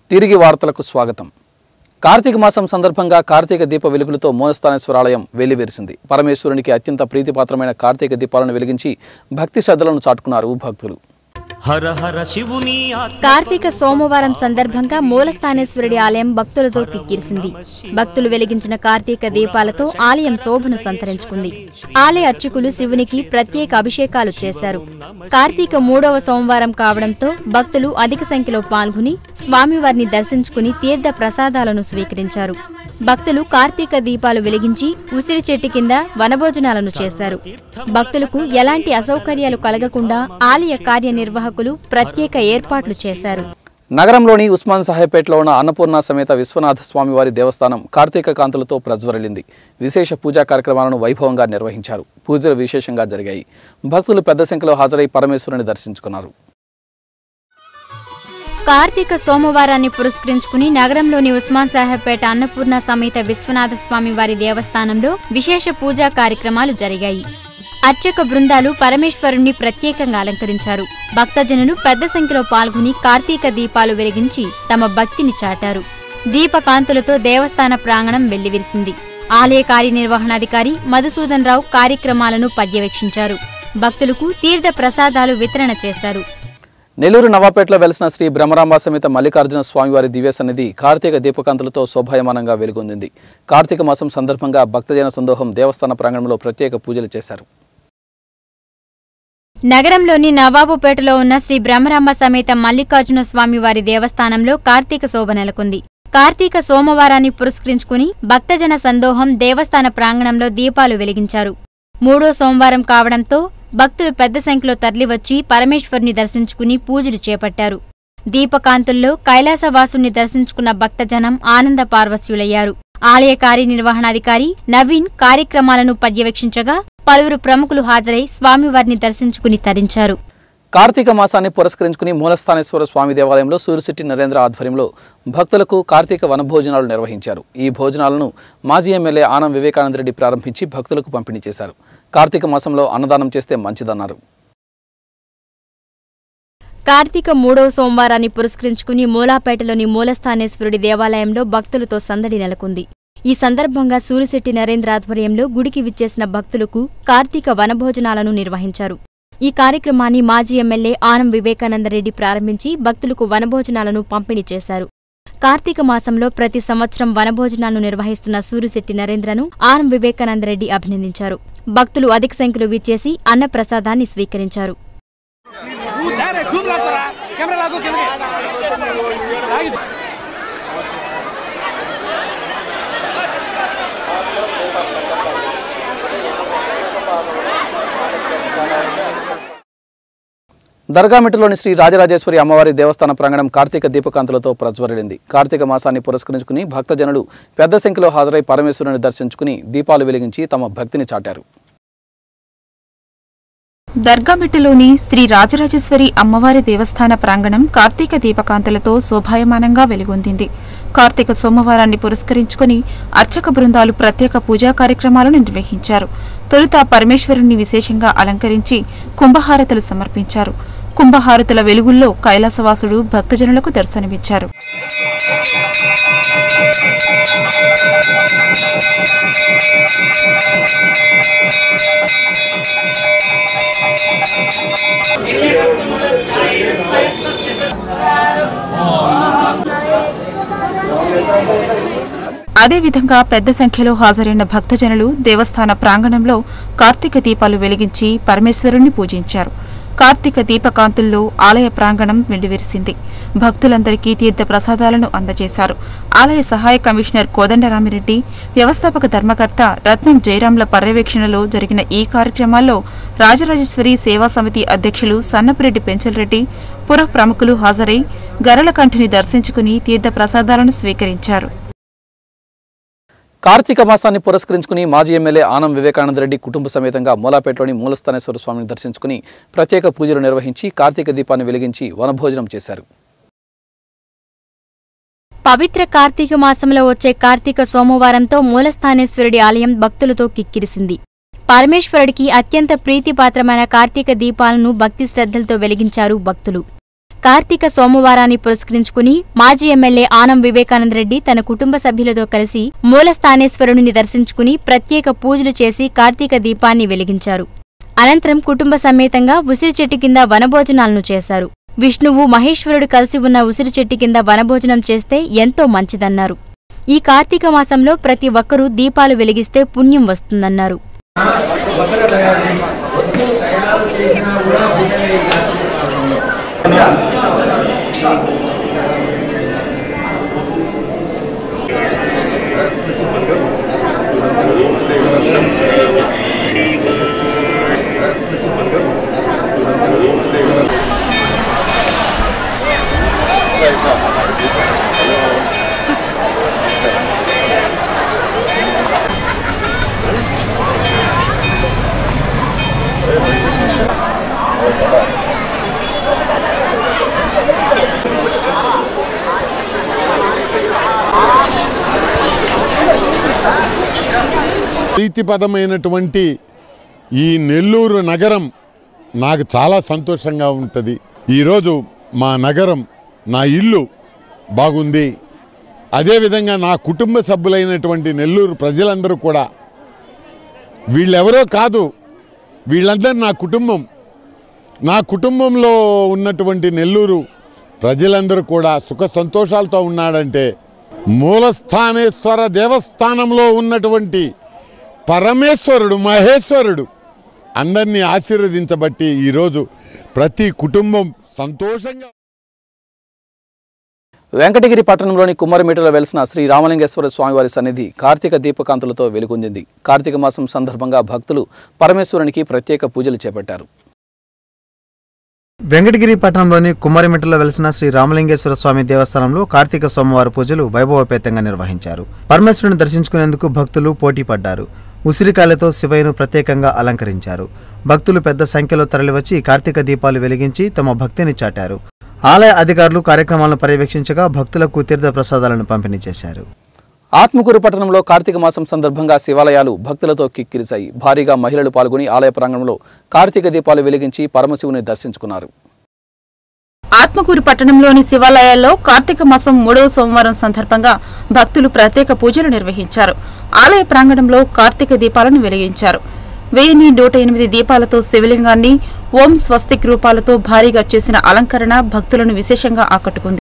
తిరిగి వార్తలకు స్వాగతం. కార్తీక మాసం సందర్భంగా కార్తీక దీప వెలుగులతో మూలస్థానేశ్వర ఆలయం వెల్లివిరిసింది. పరమేశ్వరునికి అత్యంత ప్రీతిపాత్రమైన కార్తీక దీపాలను వెలిగించి భక్తి శ్రద్ధలను చాటుకున్నారు భక్తులు. కార్తీక సోమవారం సందర్భంగా మూలస్థానేశ్వరుడి ఆలయం భక్తులతో కిక్కిరిసింది. భక్తులు వెలిగించిన కార్తీక దీపాలతో ఆలయం శోభను సంతరించుకుంది. ఆలయ అర్చకులు శివునికి ప్రత్యేక అభిషేకాలు చేశారు. కార్తీక 3వ సోమవారం కావడంతో భక్తులు అధిక సంఖ్యలో పాల్గొని స్వామివారిని దర్శించుకుని తీర్థ ప్రసాదాలను స్వీకరించారు. భక్తులు కార్తీక దీపాలు వెలిగించి ఉసిరి చెట్టు కింద వనభోజనాలను చేశారు. భక్తులకు ఎలాంటి అసౌకర్యాలు కలగకుండా ఆలయ కార్యనిర్వాహకులు ప్రత్యేక ఏర్పాట్లు చేశారు. నగరంలోని ఉస్మాన్ సాహెబ్పేటలో ఉన్న అన్నపూర్ణ సమేత విశ్వనాథ స్వామివారి దేవస్థానం కార్తీక కాంతులతో ప్రజ్వరిల్లింది. విశేష పూజా కార్యక్రమాలను వైభవంగా నిర్వహించారు. పూజలు విశేషంగా జరిగాయి. భక్తులు పెద్ద సంఖ్యలో హాజరై పరమేశ్వరుని దర్శించుకున్నారు. కార్తీక సోమవారాన్ని పురస్కరించుకుని నగరంలోని ఉస్మాన్ సాహెబ్పేట అన్నపూర్ణ సమేత విశ్వనాథ స్వామి వారి దేవస్థానంలో విశేష పూజా కార్యక్రమాలు జరిగాయి. అర్చక బృందాలు పరమేశ్వరుణ్ణి ప్రత్యేకంగా అలంకరించారు. భక్తజనులు పెద్ద సంఖ్యలో పాల్గొని కార్తీక దీపాలు వెలిగించి తమ భక్తిని చాటారు. దీపకాంతులతో దేవస్థాన ప్రాంగణం వెల్లివిరిసింది. ఆలయ కార్యనిర్వహణాధికారి మధుసూదన్ రావు కార్యక్రమాలను పర్యవేక్షించారు. భక్తులకు తీర్థ ప్రసాదాలు వితరణ చేశారు. నెల్లూరు నవాపేటలో వెలిసిన శ్రీ బ్రహ్మరాంబ సమేత మల్లికార్జున స్వామివారి దివ్య సన్నిధి కార్తీక దీపకాంతులతో శోభాయమానంగా వెలుగొందింది. కార్తీక మాసం సందర్భంగా భక్తజన సందోహం దేవస్థాన ప్రాంగణంలో ప్రత్యేక పూజలు చేశారు. నగరంలోని నవాబుపేటలో ఉన్న శ్రీ బ్రహ్మరాంబ సమేత మల్లికార్జున స్వామివారి దేవస్థానంలో కార్తీక శోభ నెలకొంది. కార్తీక సోమవారాన్ని పురస్కరించుకుని భక్తజన సందోహం దేవస్థాన ప్రాంగణంలో దీపాలు వెలిగించారు. 3వ సోమవారం కావడంతో భక్తులు పెద్ద సంఖ్యలో తరలివచ్చి పరమేశ్వరుని దర్శించుకుని పూజలు చేపట్టారు. దీపకాంతుల్లో కైలాసవాసుని దర్శించుకున్న భక్తజనం ఆనంద పార్వస్యులయ్యారు. ఆలయ కార్యనిర్వహణాధికారి నవీన్ కార్యక్రమాలను పర్యవేక్షించగా పలువురు ప్రముఖులు హాజరై స్వామివారిని దర్శించుకుని తరించారు. కార్తీక మాసాన్ని పురస్కరించుకుని మూలస్థానేశ్వర స్వామి దేవాలయంలో సూరిశెట్టి నరేంద్ర ఆధ్వర్యంలో భక్తులకు కార్తీక వనభోజనాలు నిర్వహించారు. ఈ భోజనాలను మాజీ ఎమ్మెల్యే ఆనం వివేకానంద రెడ్డి ప్రారంభించి భక్తులకు పంపిణీ చేశారు. కార్తీక మాసంలో అన్నదానం చేస్తే మంచిదన్నారు. కార్తీక 3వ సోమవారాన్ని పురస్కరించుకుని మూలాపేటలోని మూలస్థానేశ్వరుడి దేవాలయంలో భక్తులతో సందడి నెలకొంది. ఈ సందర్భంగా సూరిశెట్టి నరేంద్ర ఆధ్వర్యంలో గుడికి విచ్చేసిన భక్తులకు కార్తీక వనభోజనాలను నిర్వహించారు. ఈ కార్యక్రమాన్ని మాజీ ఎమ్మెల్యే ఆనం వివేకానందరెడ్డి ప్రారంభించి భక్తులకు వనభోజనాలను పంపిణీ చేశారు. కార్తీక మాసంలో ప్రతి సంవత్సరం వనభోజనాలను నిర్వహిస్తున్న సూరిశెట్టి నరేంద్రను ఆనం వివేకానందరెడ్డి అభినందించారు. భక్తులు అధిక సంఖ్యలో విచ్చేసి అన్నప్రసాదాన్ని స్వీకరించారు. దర్గామిట్టలోని శ్రీ రాజరాజేశ్వరి అమ్మవారి దేవస్థాన ప్రాంగణం కార్తీక దీపకాంతులతో ప్రజ్వరిల్లింది. కార్తీక మాసాన్ని పురస్కరించుకుని భక్తజనులు పెద్ద సంఖ్యలో హాజరై పరమేశ్వరుని దర్శించుకుని దీపాలు వెలిగించి తమ భక్తిని చాటారు. దర్గామిట్టలోని శ్రీ రాజరాజేశ్వరి అమ్మవారి దేవస్థాన ప్రాంగణం కార్తీక దీపకాంతులతో శోభాయమానంగా వెలుగొందింది. కార్తీక సోమవారాన్ని పురస్కరించుకుని అర్చక బృందాలు ప్రత్యేక పూజా కార్యక్రమాలను నిర్వహించారు. తొలుత పరమేశ్వరుణ్ణి విశేషంగా అలంకరించి కుంభహారతులు సమర్పించారు. కుంభహారతుల వెలుగుల్లో కైలాసవాసుడు భక్తజనులకు దర్శనమిచ్చారు. అదేవిధంగా పెద్ద సంఖ్యలో హాజరైన భక్తజనులు దేవస్థాన ప్రాంగణంలో కార్తీక దీపాలు వెలిగించి పరమేశ్వరుణ్ణి పూజించారు. కార్తీక దీపకాంతుల్లో ఆలయ ప్రాంగణం వెల్లివిరిసింది. భక్తులందరికీ తీర్థ ప్రసాదాలను అందజేశారు. ఆలయ సహాయ కమిషనర్ కోదండరామిరెడ్డి, వ్యవస్థాపక ధర్మకర్త రత్నం జయరాంల పర్యవేక్షణలో జరిగిన ఈ కార్యక్రమాల్లో రాజరాజేశ్వరి సేవా సమితి అధ్యక్షులు సన్నపురెడ్డి పెంచలరెడ్డి, పుర ప్రముఖులు హాజరై గరళకంఠుని దర్శించుకుని తీర్థ ప్రసాదాలను స్వీకరించారు. కార్తీక మాసాన్ని పురస్కరించుకుని మాజీ ఎమ్మెల్యే ఆనం వివేకానందరెడ్డి కుటుంబ సమేతంగా మూలాపేటలోని మూలస్థానేశ్వర స్వామిని దర్శించుకుని ప్రత్యేక పూజలు నిర్వహించి కార్తీక దీపాన్ని వెలిగించి వనభోజనం చేశారు. పవిత్ర కార్తీక మాసంలో వచ్చే కార్తీక సోమవారంతో మూలస్థానేశ్వరుడి ఆలయం భక్తులతో కిక్కిరిసింది. పరమేశ్వరుడికి అత్యంత ప్రీతిపాత్రమైన కార్తీక దీపాలను భక్తి శ్రద్ధలతో వెలిగించారు భక్తులు. కార్తీక సోమవారాన్ని పురస్కరించుకుని మాజీ ఎమ్మెల్యే ఆనం వివేకానంద రెడ్డి తన కుటుంబ సభ్యులతో కలిసి మూలస్థానేశ్వరుని దర్శించుకుని ప్రత్యేక పూజలు చేసి కార్తీక దీపాన్ని వెలిగించారు. అనంతరం కుటుంబ సమేతంగా ఉసిరి చెట్టు కింద వనభోజనాలను చేశారు. విష్ణువు మహేశ్వరుడు కలిసి ఉన్న ఉసిరి చెట్టు కింద వనభోజనం చేస్తే ఎంతో మంచిదన్నారు. ఈ కార్తీక మాసంలో ప్రతి ఒక్కరూ దీపాలు వెలిగిస్తే పుణ్యం వస్తుందన్నారు. ప్రీతిపదమైనటువంటి ఈ నెల్లూరు నగరం నాకు చాలా సంతోషంగా ఉంటుంది. ఈరోజు మా నగరం, నా ఇల్లు బాగుంది. అదేవిధంగా నా కుటుంబ సభ్యులైనటువంటి నెల్లూరు ప్రజలందరూ కూడా, వీళ్ళెవరో కాదు, వీళ్ళందరూ నా కుటుంబం. నా కుటుంబంలో ఉన్నటువంటి నెల్లూరు ప్రజలందరూ కూడా సుఖ సంతోషాలతో ఉన్నాడంటే మూలస్థానేశ్వర దేవస్థానంలో ఉన్నటువంటి పరమేశ్వరుడు, మహేశ్వరుడు అందరినీ ఆశీర్వదించబట్టి ఈరోజు ప్రతి కుటుంబం సంతోషంగా. వెంకటగిరి పట్టణంలోని కుమ్మరిమేటలో వెలిసిన శ్రీ రామలింగేశ్వర స్వామివారి సన్నిధి కార్తీక దీపకాంతులతో వెలుగొందింది. కార్తీక మాసం సందర్భంగా భక్తులు పరమేశ్వరునికి ప్రత్యేక పూజలు చేపట్టారు. వెంకటగిరి పట్టణంలోని కుమ్మరిమిట్టలో వెలిసిన శ్రీ రామలింగేశ్వర స్వామి దేవస్థానంలో కార్తీక సోమవారం పూజలు వైభవపేతంగా నిర్వహించారు. పరమేశ్వరుని దర్శించుకునేందుకు భక్తులు పోటీ పడ్డారు. ఉసిరికాయలతో శివయ్యను ప్రత్యేకంగా అలంకరించారు. భక్తులు పెద్ద సంఖ్యలో తరలివచ్చి కార్తీక దీపాలు వెలిగించి తమ భక్తిని చాటారు. ఆలయ అధికారులు కార్యక్రమాలను పర్యవేక్షించగా భక్తులకు తీర్థ ప్రసాదాలను పంపిణీ చేశారు. ఆత్మకూరు పట్టణంలో కార్తీక మాసం సందర్భంగా శివాలయాలు భక్తులతో కిక్కిరిశాయి. భారీగా మహిళలు పాల్గొని ఆలయ ప్రాంగణంలో కార్తీక దీపాలు వెలిగించి పరమశివుని దర్శించుకున్నారు. ఆత్మకూరు పట్టణంలోని శివాలయాల్లో కార్తీక మాసం 3వ సోమవారం సందర్భంగా భక్తులు ప్రత్యేక పూజలు నిర్వహించారు. ఆలయ ప్రాంగణంలో కార్తీక దీపాలను వెలిగించారు. 1108 దీపాలతో శివలింగాన్ని ఓం స్వస్తిక్ రూపాలతో భారీగా చేసిన అలంకరణ భక్తులను విశేషంగా ఆకట్టుకుంది.